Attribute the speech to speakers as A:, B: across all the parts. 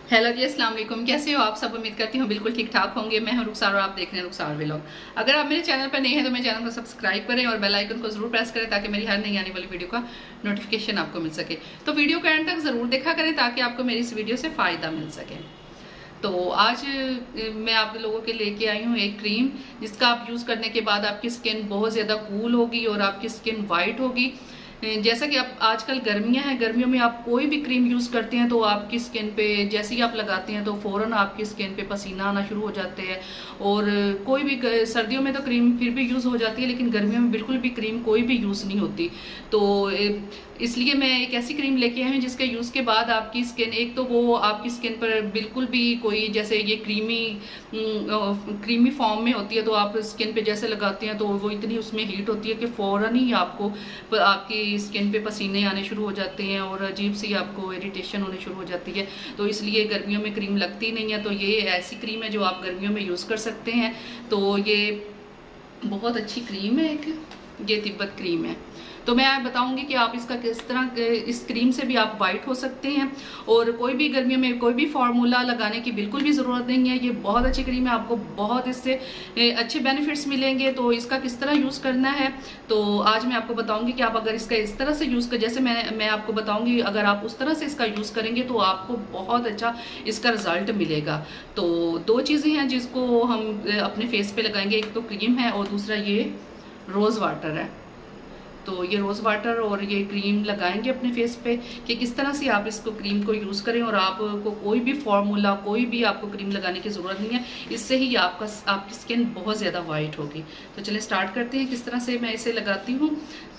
A: Hello जी, अस्सलाम वालेकुम। कैसे हो आप सब? उम्मीद करती हूँ बिल्कुल ठीक ठाक होंगे। मैं हूँ रुखसार और आप देख रहे हैं रुखसार व्लॉग। अगर आप मेरे चैनल पर नए हैं तो मेरे चैनल को सब्सक्राइब करें और बेल आइकन को जरूर प्रेस करें ताकि मेरी हर नई आने वाली वीडियो का नोटिफिकेशन आपको मिल सके। तो वीडियो को एंड तक जरूर देखा करें ताकि आपको मेरी इस वीडियो से फ़ायदा मिल सके। तो आज मैं आप लोगों के लेके आई हूँ एक क्रीम जिसका आप यूज़ करने के बाद आपकी स्किन बहुत ज़्यादा कूल होगी और आपकी स्किन वाइट होगी। जैसा कि आप आजकल गर्मियां हैं, गर्मियों में आप कोई भी क्रीम यूज करते हैं तो आपकी स्किन पे जैसे ही आप लगाते हैं तो फौरन आपकी स्किन पे पसीना आना शुरू हो जाते हैं। और कोई भी सर्दियों में तो क्रीम फिर भी यूज हो जाती है, लेकिन गर्मियों में बिल्कुल भी क्रीम कोई भी यूज नहीं होती। तो इसलिए मैं एक ऐसी क्रीम लेके आई हूँ जिसके यूज के बाद आपकी स्किन, एक तो वो आपकी स्किन पर बिल्कुल भी कोई, जैसे ये क्रीमी फॉर्म में होती है तो आप स्किन पे जैसे लगाते हैं तो वो इतनी उसमें हीट होती है कि फौरन ही आपको आपकी स्किन पे पसीने आने शुरू हो जाते हैं और अजीब सी आपको इरिटेशन होने शुरू हो जाती है। तो इसलिए गर्मियों में क्रीम लगती नहीं है। तो ये ऐसी क्रीम है जो आप गर्मियों में यूज़ कर सकते हैं। तो ये बहुत अच्छी क्रीम है, ये तिब्बत क्रीम है। तो मैं बताऊंगी कि आप इसका किस तरह, इस क्रीम से भी आप वाइट हो सकते हैं और कोई भी गर्मियों में कोई भी फार्मूला लगाने की बिल्कुल भी ज़रूरत नहीं है। ये बहुत अच्छी क्रीम है, आपको बहुत इससे अच्छे बेनिफिट्स मिलेंगे। तो इसका किस तरह यूज़ करना है तो आज मैं आपको बताऊंगी कि आप अगर इसका इस तरह से यूज़ कर, जैसे मैं आपको बताऊंगी, अगर आप उस तरह से इसका यूज़ करेंगे तो आपको बहुत अच्छा इसका रिजल्ट मिलेगा। तो दो चीज़ें हैं जिसको हम अपने फेस पे लगाएंगे, एक तो क्रीम है और दूसरा ये रोज़ वाटर है। तो ये रोज़ वाटर और ये क्रीम लगाएंगे अपने फेस पे कि किस तरह से आप इसको क्रीम को यूज़ करें। और आपको कोई भी फॉर्मूला, कोई भी आपको क्रीम लगाने की ज़रूरत नहीं है, इससे ही आपकी स्किन बहुत ज़्यादा वाइट होगी। तो चलिए स्टार्ट करते हैं किस तरह से मैं इसे लगाती हूँ।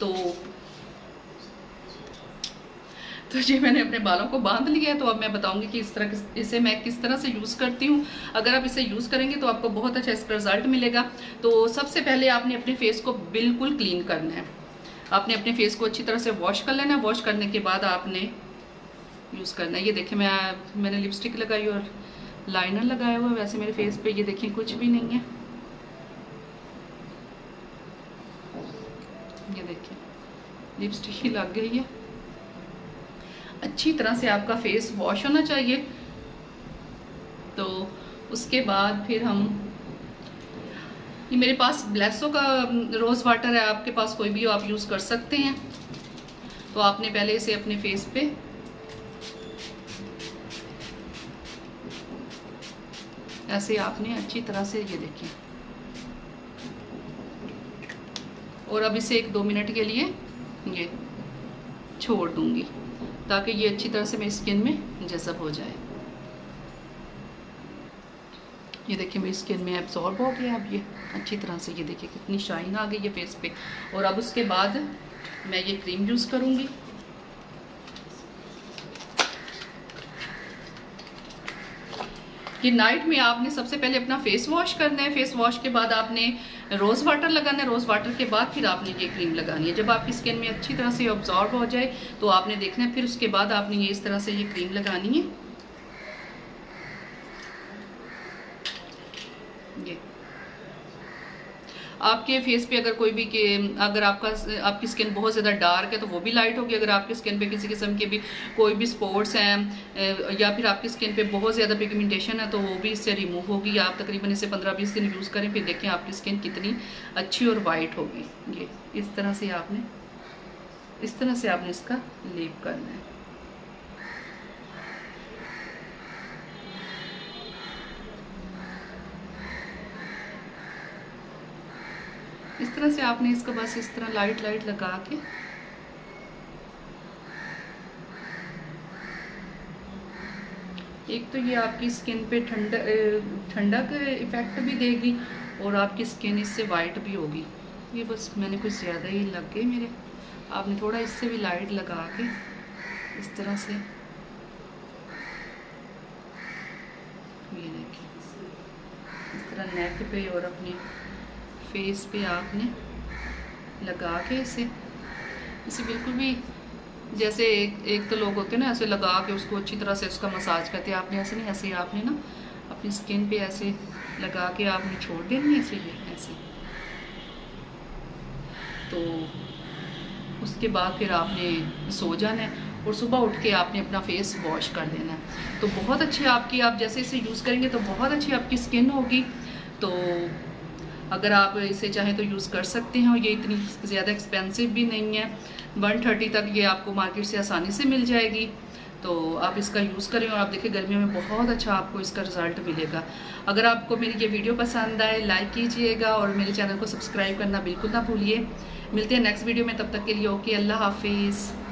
A: तो जी मैंने अपने बालों को बांध लिया है। तो अब मैं बताऊंगी कि इसे मैं किस तरह से यूज़ करती हूँ। अगर आप इसे यूज़ करेंगे तो आपको बहुत अच्छा इसका रिजल्ट मिलेगा। तो सबसे पहले आपने अपने फेस को बिल्कुल क्लीन करना है। आपने अपने फेस को अच्छी तरह से वॉश कर लेना है। वॉश करने के बाद आपने यूज़ करना है। ये देखिए मैंने लिपस्टिक लगाई और लाइनर लगाया हुआ है। वैसे मेरे फेस पे ये देखिए कुछ भी नहीं है। ये देखिए लिपस्टिक ही लग गई है। अच्छी तरह से आपका फेस वॉश होना चाहिए। तो उसके बाद फिर ये मेरे पास ब्लेसो का रोज़ वाटर है, आपके पास कोई भी हो आप यूज़ कर सकते हैं। तो आपने पहले इसे अपने फेस पे ऐसे आपने अच्छी तरह से, ये देखिए, और अब इसे 1-2 मिनट के लिए ये छोड़ दूंगी ताकि ये अच्छी तरह से मेरी स्किन में जज़ब हो जाए। ये देखिए मेरी स्किन में एब्जॉर्ब हो गया अब ये अच्छी तरह से। ये देखिए कितनी शाइन आ गई है फेस पे। और अब उसके बाद मैं ये क्रीम यूज़ करूँगी। कि नाइट में आपने सबसे पहले अपना फेस वॉश करना है। फेस वॉश के बाद आपने रोज़ वाटर लगाना है। रोज़ वाटर के बाद फिर आपने ये क्रीम लगानी है। जब आपकी स्किन में अच्छी तरह से ऑब्जॉर्ब हो जाए तो आपने देखना है, फिर उसके बाद आपने ये इस तरह से ये क्रीम लगानी है। ये आपके फेस पे अगर कोई भी अगर आपकी स्किन बहुत ज़्यादा डार्क है तो वो भी लाइट होगी। अगर आपकी स्किन पे किसी किस्म के भी कोई भी स्पॉट्स हैं या फिर आपकी स्किन पे बहुत ज़्यादा पिगमेंटेशन है तो वो भी इससे रिमूव होगी। आप तकरीबन इसे 15-20 दिन यूज़ करें, फिर देखें आपकी स्किन कितनी अच्छी और वाइट होगी। ये इस तरह से आपने इसका लेप करना है। इस तरह से आपने इसको बस इस तरह लाइट लगा के एक तो ये आपकी स्किन पे ठंडक इफेक्ट भी देगी और आपकी स्किन इससे वाइट भी होगी। ये बस मैंने कुछ ज़्यादा ही लग गए मेरे, आपने थोड़ा इससे भी लाइट लगा के इस तरह से, ये देखिए इस तरह नेक पे और अपने फेस पे आपने लगा के इसे बिल्कुल भी, जैसे एक तो लोग होते हैं ना ऐसे लगा के उसको अच्छी तरह से उसका मसाज करते हैं, आपने ऐसे नहीं, ऐसे आपने ना अपनी स्किन पे ऐसे लगा के आपने छोड़ देनी ऐसे, ये ऐसे। तो उसके बाद फिर आपने सो जाना है। और सुबह उठ के आपने अपना फेस वॉश कर देना है। तो बहुत अच्छी आपकी, आप जैसे इसे यूज़ करेंगे तो बहुत अच्छी आपकी स्किन होगी। तो अगर आप इसे चाहें तो यूज़ कर सकते हैं, और ये इतनी ज़्यादा एक्सपेंसिव भी नहीं है, 130 तक ये आपको मार्केट से आसानी से मिल जाएगी। तो आप इसका यूज़ करें और आप देखिए गर्मियों में बहुत अच्छा आपको इसका रिज़ल्ट मिलेगा। अगर आपको मेरी ये वीडियो पसंद आए लाइक कीजिएगा और मेरे चैनल को सब्सक्राइब करना बिल्कुल ना भूलिए। मिलते हैं नेक्स्ट वीडियो में, तब तक के लिए ओके, अल्लाह हाफिज़।